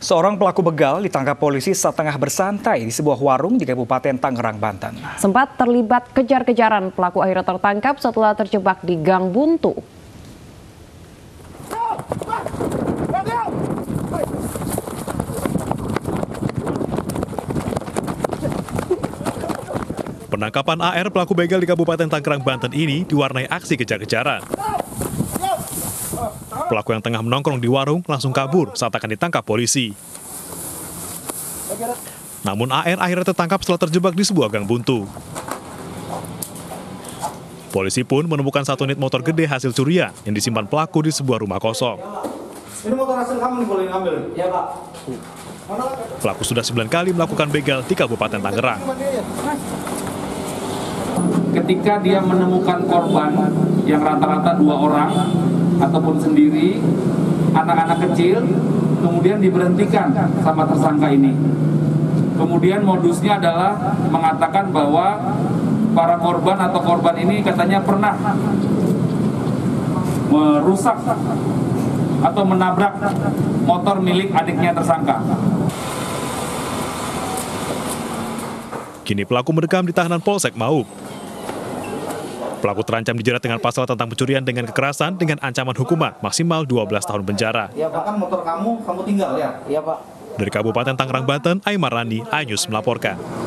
Seorang pelaku begal ditangkap polisi saat tengah bersantai di sebuah warung di Kabupaten Tangerang, Banten. Sempat terlibat kejar-kejaran, pelaku akhirnya tertangkap setelah terjebak di gang buntu. Penangkapan AR pelaku begal di Kabupaten Tangerang, Banten ini diwarnai aksi kejar-kejaran. Pelaku yang tengah menongkrong di warung langsung kabur saat akan ditangkap polisi. Namun AR akhirnya tertangkap setelah terjebak di sebuah gang buntu. Polisi pun menemukan 1 unit motor gede hasil curian yang disimpan pelaku di sebuah rumah kosong. Ini motor hasil kamu nih, boleh ngambil? Iya, Pak. Pelaku sudah 9 kali melakukan begal di Kabupaten Tangerang. Ketika dia menemukan korban yang rata-rata 2 orang ataupun sendiri, anak-anak kecil, kemudian diberhentikan sama tersangka ini. Kemudian modusnya adalah mengatakan bahwa para korban atau korban ini katanya pernah merusak atau menabrak motor milik adiknya tersangka. Kini pelaku mendekam di tahanan Polsek Mauk. Pelaku terancam dijerat dengan pasal tentang pencurian dengan kekerasan dengan ancaman hukuman maksimal 12 tahun penjara. Iya, Pak, kan motor kamu tinggal ya? Iya, Pak. Dari Kabupaten Tangerang, Banten, Aimar Randi, iNews melaporkan.